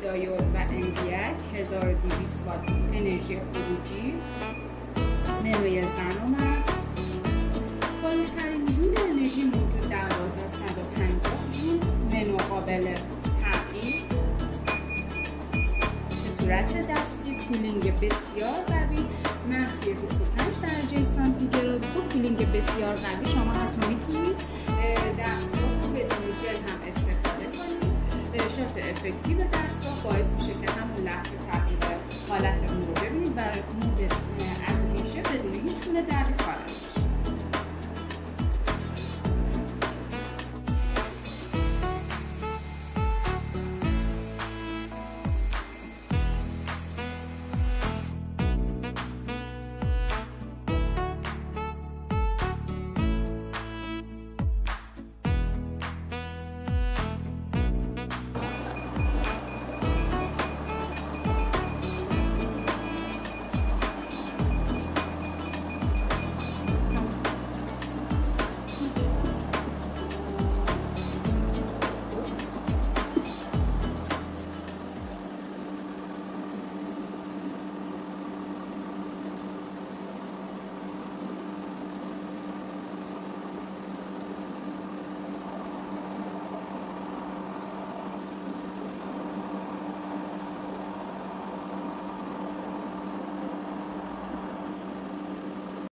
دایود و اندیک 1200 وات انرژی خروجی. منوی زن و مرد. بالاترین جول انرژی موجود در بازار 150 جول. منو قابل تغییر به صورت دستی. کولینگ بسیار قوی. منفی 25 درجه سانتیگراد. با کولینگ بسیار قوی شما حتی میتونید دستگاه رو بدون ژل هم استفاده کنید. شات افکتیو دستگاه باعث میشه که همون لحظه تغییر حالت اون رو ببینید و اون از میشه بدون هیچ گونه دردی خارج.